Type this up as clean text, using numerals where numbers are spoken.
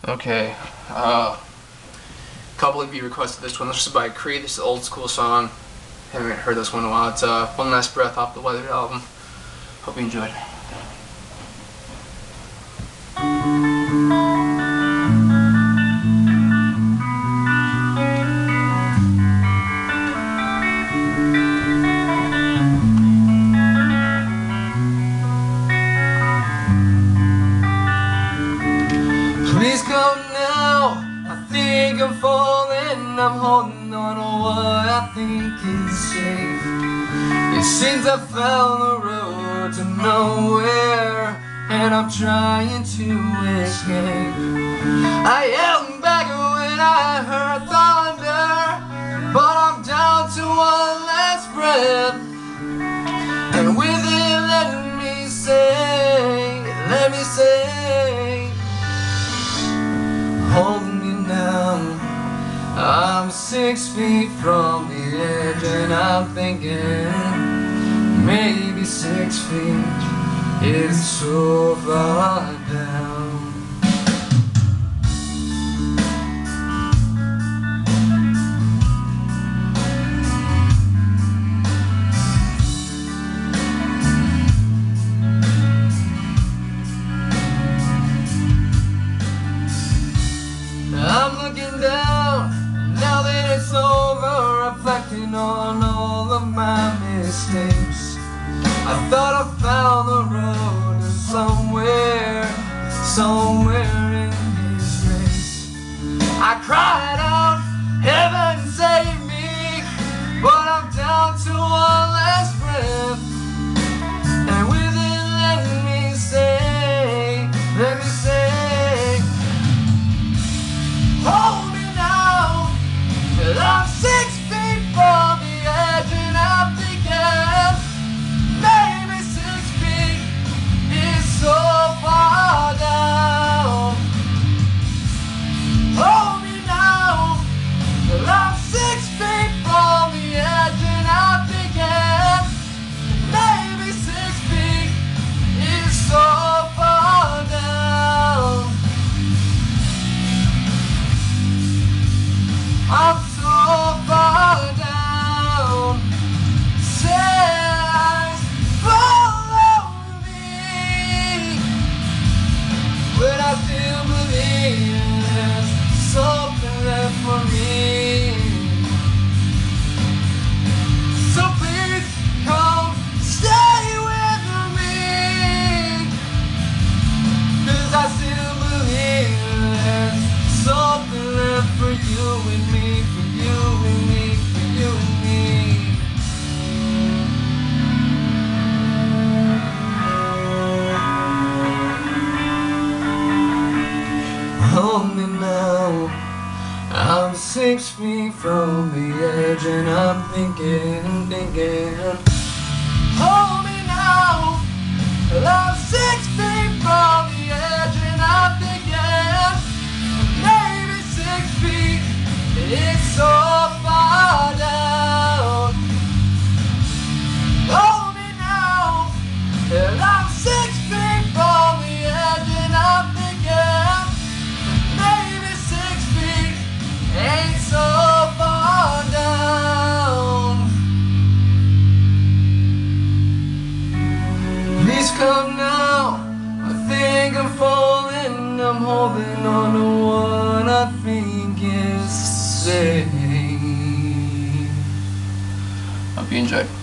Okay, couple of you requested this one. This is by Creed. This is an old school song. Haven't heard this one in a while. It's One Last Breath off the Weathered album. Hope you enjoyed. Please come now, I think I'm falling. I'm holding on to what I think is safe. It seems I found the road to nowhere, and I'm trying to escape. I yelled back when I heard thunder, but I'm down to one last breath. And with it, let me say, hold me now. I'm 6 feet from the edge, and I'm thinking maybe 6 feet is so far down. I'm looking down, now that it's over, reflecting on all of my mistakes. I thought I found the road to somewhere in His grace. I cried out, heaven save me, but I'm down to one last breath. And with it, let me say, hold me now, 'cause I'm 6 feet from the edge, and I'm thinking maybe 6 feet is so far down. Hold me now, 'cause I'm 6 feet from the edge, and I'm thinking maybe 6 feet is so far down. I'm so far down. Says follow me, but I still believe there's something left for me. So please come stay with me, 'cause I still believe there's something left for you and me, for you and me, for you and me. Hold me now, I'm 6 feet from the edge, and I'm thinking, hold me now, I'm 6 feet from the edge, and I'm thinking maybe 6 feet is so far down. Hold me now, and I'm 6 feet from the edge, and I'm thinking maybe 6 feet ain't so far down. Please come now, I think I'm falling. I'm holding on to what I think is safe. Hope you enjoyed.